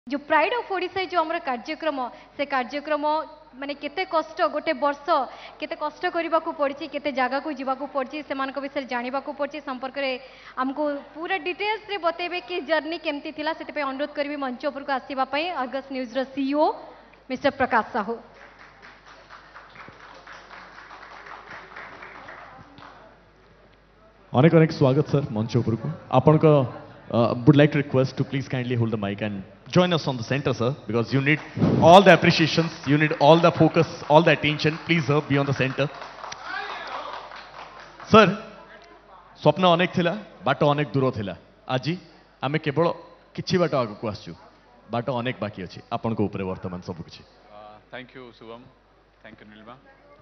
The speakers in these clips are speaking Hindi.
जो प्राइड ऑफ ओडिशा जो आम कार्यक्रम से कार्यक्रम माने केते कष्ट गोटे वर्ष केते कष्ट करने को पड़ी केते जगह को जीवाक पड़ी से विषय जानवा पड़ी संपर्क में आमको पूरा डिटेल्स रे बतेबे कि जर्नी केमती थिला से अनुरोध करी मंच उपर को आसवाई अर्गस न्यूज रो सीईओ मिस्टर प्रकाश साहू। अनेक अनेक स्वागत सर मंच उपर को आपण को would like to request to please kindly hold the mic and join us on the center sir because you need all the appreciations, you need all the focus, all the attention. Please sir be on the center. Sir स्वप्न अनेक थिला बाट अनेक दूर थिला आज आमे केवल किछि बाट आगु को आसछु बाट अनेक बाकी अछि आपण को ऊपर वर्तमान सब किछि। Thank you Shubham, thank you Neelima.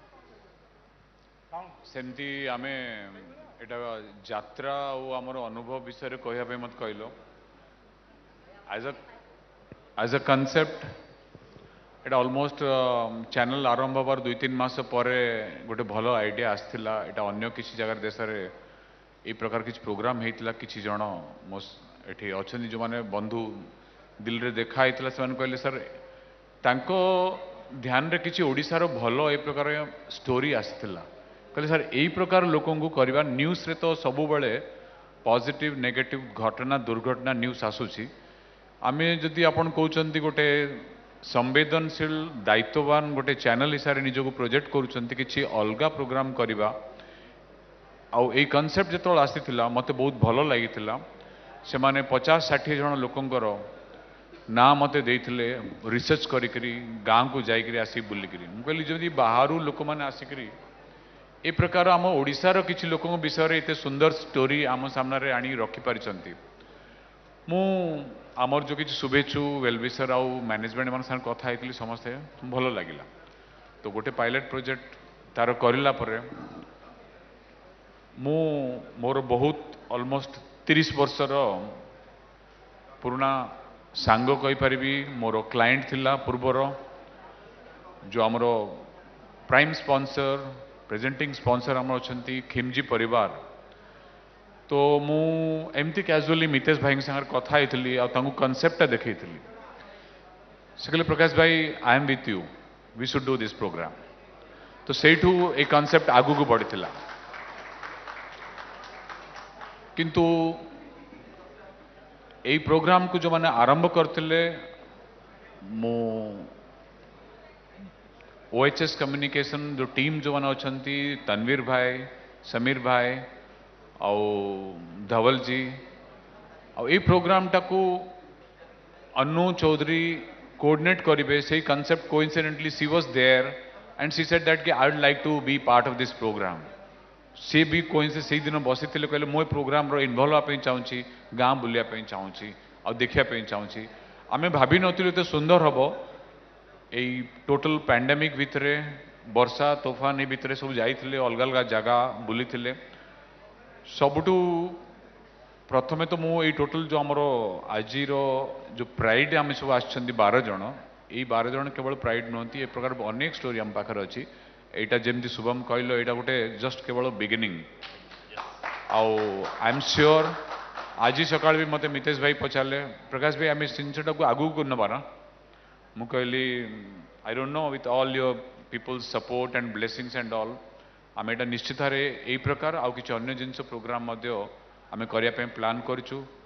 सेमती आमे एटा यात्रा और आमर अनुभव विषय कहवाई मत कहल एज अ कनसेप्ट एटा ऑलमोस्ट चैनल आरंभ हबार 2-3 मास पर गोटे भल आइडिया आसला एटा अन्य किसी जगह देश में ये प्रकार किसी प्रोग्राम होता किसी जन मो ये अच्छा जो मैंने बंधु दिल रे देखा होता से कहले सर तांको ध्यान रे किसी ओडिशार भल ए प्रकार स्टोरी आसला कहले सर यही प्रकार लोकों को करवा न्यूज रे तो सब बेले पॉजिटिव नेगेटिव घटना दुर्घटना न्यूज आसूची आमे जदि आपण कहउचंती गोटे संवेदनशील दायित्ववान गोटे चैनल हिसाब से निजको प्रोजेक्ट करूचंती किछि अलगा प्रोग्राम करवा आउ ए कॉन्सेप्ट जो आसीथिला मते बहुत भल लागिथिला से माने 50-60 जन लोकंकर ना मते देइथिले रिसर्च करिकरी गाँ को जाइकरी आसी बुलिकरी मु कहली जदि बाहरु लोक माने आसिकरी ए प्रकार आम ओडिशार किछि लोकों विषय एते सुंदर स्टोरी आम सामने आनी रखी पारिछंती मु आमर जो किछि शुभेच्छु वेलविशर आउ मैनेजमेंट मान साथ कथा होइतिली समस्ते भल लागिला तो गोटे पायलट प्रोजेक्ट तार करला परे मु मोर बहुत ऑलमोस्ट 30 वर्षर पुराना सांग कहि परिबी मोर क्लाइंट थिला पूर्वर जो आमर प्राइम स्पॉन्सर प्रेजेंटिंग स्पॉन्सर आम अच्छा खिमजी परिवार तो मु एमती कैजुअली मितेश भाई सागर कथा होती कनसेप्टा देखी से कहले प्रकाश भाई I am with you we should do this programme तो सेठू ए कनसेप्ट आगू को बढ़ी किंतु ए प्रोग्राम को जो मैंने आरंभ करते मु OHS कम्युनिकेशन जो टीम जो मैंने अच्छा तनवीर भाई समीर भाई आउ धवल जी आ प्रोग्राम टाकू अनु चौधरी कोऑर्डिनेट करेंगे से concept coincidentally she was there and she said that कि I would like to be part of this programme she भी कोइंसिडेंट से दिन बसी कहले मो प्रोग्राम रो इन्वॉल्व होगा चाहूँगी गाँ बुलाया चाहूँगी आ देखा चाहूँगी आम भाभी नथिलु एते सुंदर हम यही टोटल पैंडेमिक भितर वर्षा तोफान भितर सब जाइए अलग अलग जगह बुली सबुठू प्रथमे तो मु टोटल जो आमर आज जो प्राइड आम सब आस 12 जन यही 12 जन केवल प्राइड नुहति ए प्रकार अनेक स्टोरी आम पाखे अच्छी यहाँ जमी शुभम कहल यहाँ गोटे जस्ट केवल बिगिनिंग आई एम श्योर आज सकाल भी मत मितेश भाई पचारे प्रकाश भाई आम जिनटा को आगू को नबार मु कहली I don't know with all your peoples support and blessings and all आम एटा निश्चित भाव यही प्रकार आउ किसी अन्य जिनस प्रोग्राम आम करने प्लान करूँ